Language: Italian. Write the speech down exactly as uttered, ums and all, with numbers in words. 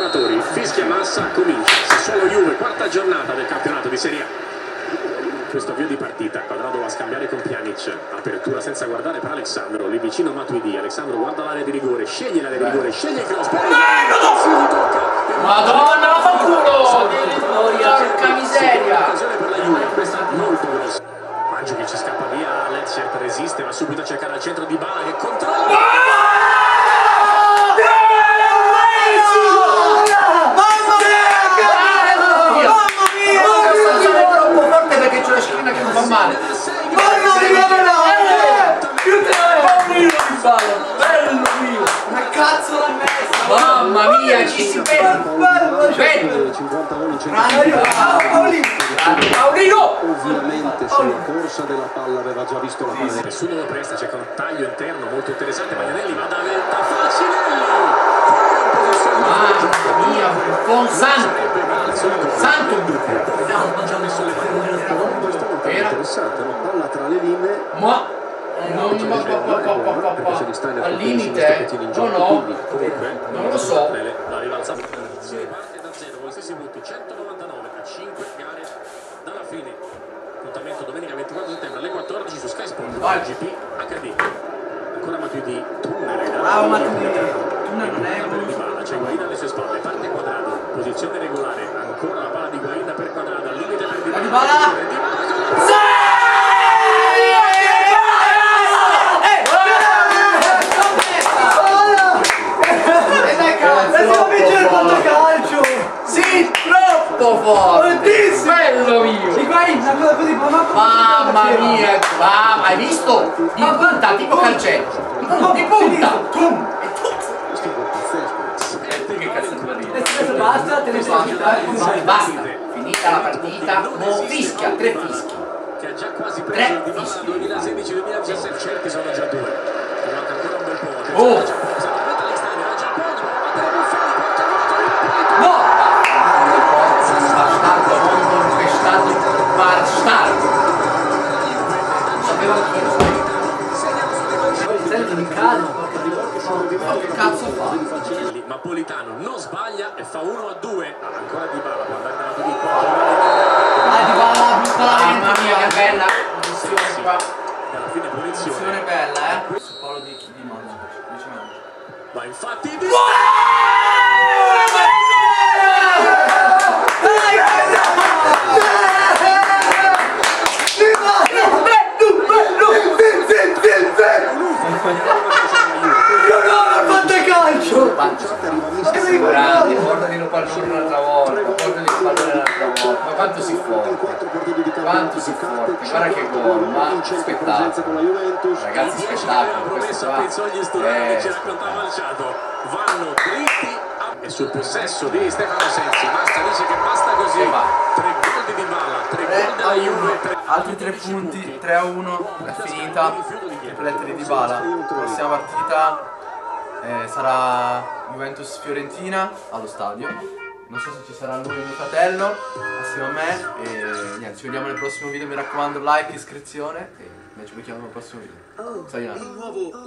giocatori, fischia massa, comincia. Sassuolo Juve, quarta giornata del campionato di Serie A. Questo avvio di partita, Quadrado va a scambiare con Pjanic, apertura senza guardare per Alessandro, lì vicino Matuidi, Alessandro guarda l'area di rigore, sceglie l'area di rigore, sceglie il cross, Madonna, la fa culo! Porca miseria! Occasione per la Juve, questa molto grossa. Maggio che ci scappa via, Lecce resiste, va subito a cercare al centro di Bala che controlla. Male. Bello mio! Ma cazzo l'ha messa! Mamma mia, ci si vede! Bello! Paolino! Ovviamente sulla corsa della palla aveva già visto la palla. Nessuno lo presta, c'è un taglio interno molto interessante, Magnanelli va da Venta, Facinelli! Mamma mia, buon santo! Santo! Interessante, no? Palla tra le linee. Ma non al limite o no? Non lo so. La rivalsa parte da zero con gli stessi punti, centonovantanove a cinque gare dalla fine. Appuntamento domenica ventiquattro settembre alle quattordici su Sky Sport G P H D. Ancora Matuidi, tunnel. Bravo Matuidi. Tunnel non è di palla, c'è Guaida alle sue spalle, parte Quadrado, posizione regolare, ancora la palla di Guaida per Quadrado, al limite per Di Bala. Sì, troppo forte! Bello mio! Mamma mia! Mamma, hai visto? Di punta, tipo calcetto! Di punta! Che cazzo vuol dire? Basta, te ne basta. Basta! Finita la partita, non fischia, tre fischi. Che ha già quasi preso il Di Bala duemilasedici duemiladiciassette, certi sono già due. Ci manca ancora un bel po'. Oh! No! Bastardo, non infestato, bastardo! Non sapevo anch'io, sai? Senti di calma, Ma che cazzo fa? Napolitano non sbaglia e fa uno a due. Ancora Di Bala può andare avanti di qua. Ah, Di Bala, piccola. Mamma mia, che bella! Posizione qua. Alla fine punizione. Posizione bella, eh? Su Paolo di chi di Mano. Ma infatti Di grande, portali il pallone un'altra volta, portali il pallone un'altra volta, ma quanto si forte, quanto si forte, guarda che gol, ma spettacolo, ragazzi spettacolo, questo qua, Pezzogli Sturani ci raccontava Alciato, vanno dritti e sul possesso di Stefano Sensi, basta, dice che basta così, tre gol di Di Bala, tre gol della Juve, tre... altri tre punti, tre a uno, è finita, triplette di Di Bala, la prossima partita eh, sarà Juventus-Fiorentina allo stadio, non so se ci sarà lui e mio fratello assieme a me e niente, ci vediamo nel prossimo video, mi raccomando like, iscrizione e noi ci becchiamo nel prossimo video. Sayonara.